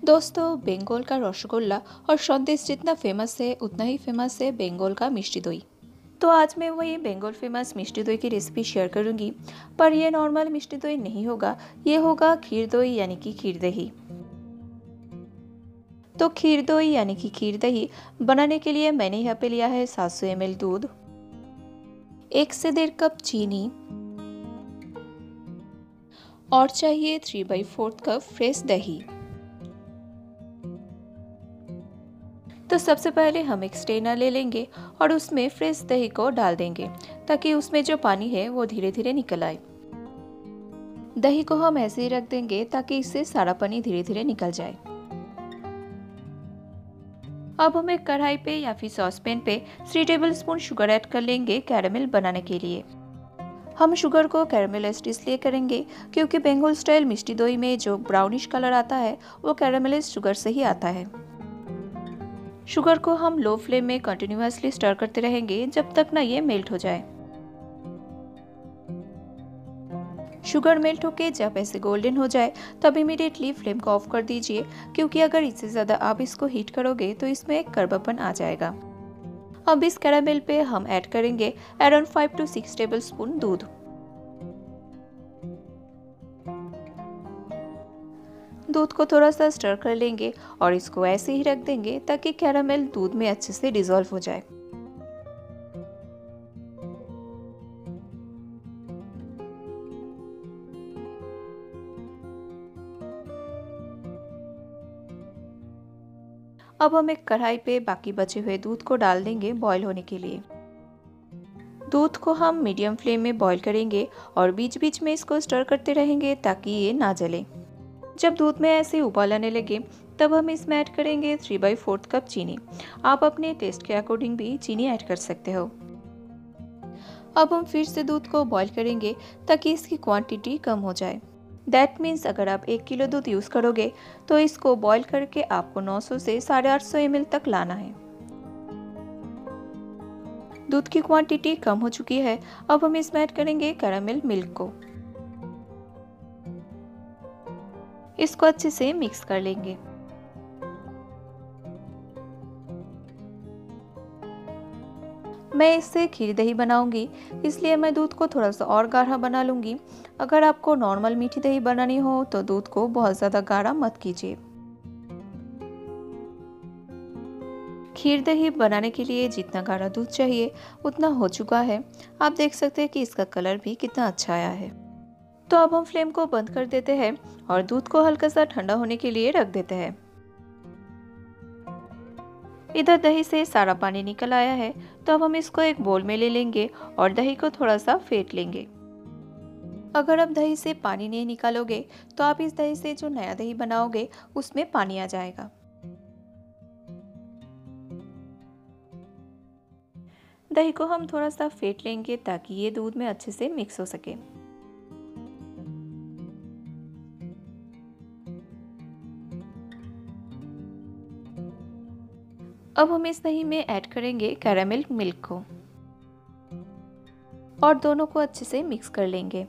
दोस्तों, बंगाल का रसगुल्ला और संदेश जितना फेमस है उतना ही फेमस है बंगाल का मिष्टी दही। तो आज मैं वही बंगाल फेमस मिष्टी दही की रेसिपी शेयर करूंगी। पर ये नॉर्मल मिष्टी दही नहीं होगा, ये होगा खीर दही यानी कि खीर दही। तो खीर दही यानी कि खीर दही बनाने के लिए मैंने यहाँ पे लिया है 700 ml दूध, 1 से 1.5 कप चीनी और चाहिए 3/4 कप फ्रेश दही। तो सबसे पहले हम एक स्ट्रेनर ले लेंगे और उसमें फ्रेश दही को डाल देंगे ताकि उसमें जो पानी है वो धीरे धीरे निकल आए। दही को हम ऐसे ही रख देंगे ताकि इससे सारा पानी धीरे धीरे निकल जाए। अब हम एक कढ़ाई पे या फिर सॉसपैन पे 3 टेबलस्पून शुगर ऐड कर लेंगे कैरेमल बनाने के लिए। हम शुगर को कैरेमलाइज्ड इसलिए करेंगे क्योंकि बंगाल स्टाइल मिष्टी दही में जो ब्राउनिश कलर आता है वो कैरेमलाइज्ड शुगर से ही आता है। शुगर को हम लो फ्लेम में कंटिन्यूअसली स्टर करते रहेंगे जब तक ना ये मेल्ट हो जाए। शुगर मेल्ट होके जब ऐसे गोल्डन हो जाए तब इमीडिएटली फ्लेम को ऑफ कर दीजिए, क्योंकि अगर इससे ज़्यादा आप इसको हीट करोगे तो इसमें एक कड़वापन आ जाएगा। अब इस कैरामेल पे हम ऐड करेंगे अराउंड 5 to 6 टेबलस्पून दूध। दूध को थोड़ा सा स्टर कर लेंगे और इसको ऐसे ही रख देंगे ताकि कैरामेल दूध में अच्छे से डिसॉल्व हो जाए। अब हम एक कढ़ाई पे बाकी बचे हुए दूध को डाल देंगे बॉईल होने के लिए। दूध को हम मीडियम फ्लेम में बॉईल करेंगे और बीच बीच में इसको स्टर करते रहेंगे ताकि ये ना जले। जब दूध में ऐसे उबाल आने लगे तब हम इसमें ऐड करेंगे 3/4 कप चीनी। आप अपने टेस्ट के अकॉर्डिंग भी चीनी ऐड कर सकते हो। अब हम फिर से दूध को बॉईल करेंगे ताकि इसकी क्वांटिटी कम हो जाए। दैट मीन्स अगर आप 1 किलो दूध यूज़ करोगे तो इसको बॉईल करके आपको 900 से 850 ml तक लाना है। दूध की क्वांटिटी कम हो चुकी है। अब हम इसमें ऐड करेंगे कैरामेल मिल्क को। इसको अच्छे से मिक्स कर लेंगे। मैं इससे खीर दही बनाऊंगी, इसलिए मैं दूध को थोड़ा सा और गाढ़ा बना लूंगी। अगर आपको नॉर्मल मीठी दही बनानी हो तो दूध को बहुत ज़्यादा गाढ़ा मत कीजिए। खीर दही बनाने के लिए जितना गाढ़ा दूध चाहिए उतना हो चुका है। आप देख सकते हैं कि इसका कलर भी कितना अच्छा आया है। तो अब हम फ्लेम को बंद कर देते हैं और दूध को हल्का सा ठंडा होने के लिए रख देते हैं। इधर दही से सारा पानी निकल आया है, तो अब हम इसको एक बोल में ले लेंगे और दही को थोड़ा सा फेंट लेंगे। अगर आप दही से पानी नहीं निकालोगे तो आप इस दही से जो नया दही बनाओगे उसमें पानी आ जाएगा। दही को हम थोड़ा सा फेंट लेंगे ताकि ये दूध में अच्छे से मिक्स हो सके। अब हम इस दही में ऐड करेंगे कैरामेल मिल्क को और दोनों को अच्छे से मिक्स कर लेंगे।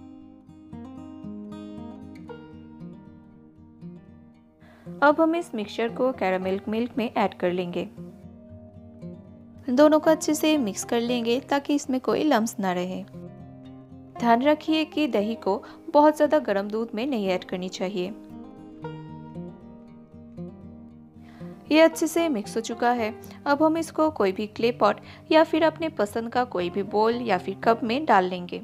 अब हम इस मिक्सचर को कैरामेल मिल्क में ऐड कर लेंगे। दोनों को अच्छे से मिक्स कर लेंगे ताकि इसमें कोई लम्स ना रहे। ध्यान रखिए कि दही को बहुत ज़्यादा गर्म दूध में नहीं ऐड करनी चाहिए। ये अच्छे से मिक्स हो चुका है। अब हम इसको कोई भी क्ले पॉट या फिर अपने पसंद का कोई भी बोल या फिर कप में डाल लेंगे।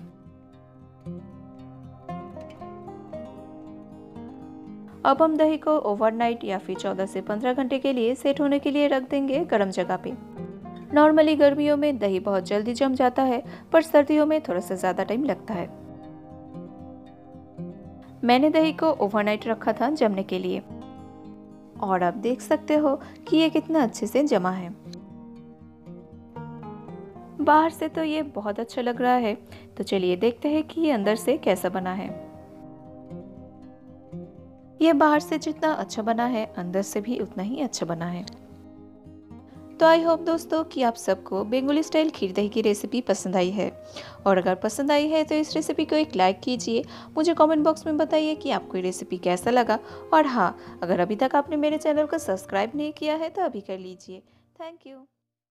अब हम दही को ओवरनाइट या फिर 14 से 15 घंटे के लिए सेट होने के लिए रख देंगे गर्म जगह पे। नॉर्मली गर्मियों में दही बहुत जल्दी जम जाता है, पर सर्दियों में थोड़ा सा ज़्यादा टाइम लगता है। मैंने दही को ओवरनाइट रखा था जमने के लिए और आप देख सकते हो कि ये कितना अच्छे से जमा है। बाहर से तो ये बहुत अच्छा लग रहा है, तो चलिए देखते हैं कि ये अंदर से कैसा बना है। ये बाहर से जितना अच्छा बना है अंदर से भी उतना ही अच्छा बना है। तो तो आई होप दोस्तों कि आप सबको बेंगोली स्टाइल खीर दही की रेसिपी पसंद आई है, और अगर पसंद आई है तो इस रेसिपी को एक लाइक कीजिए। मुझे कमेंट बॉक्स में बताइए कि आपको ये रेसिपी कैसा लगा। और हाँ, अगर अभी तक आपने मेरे चैनल को सब्सक्राइब नहीं किया है तो अभी कर लीजिए। Thank you.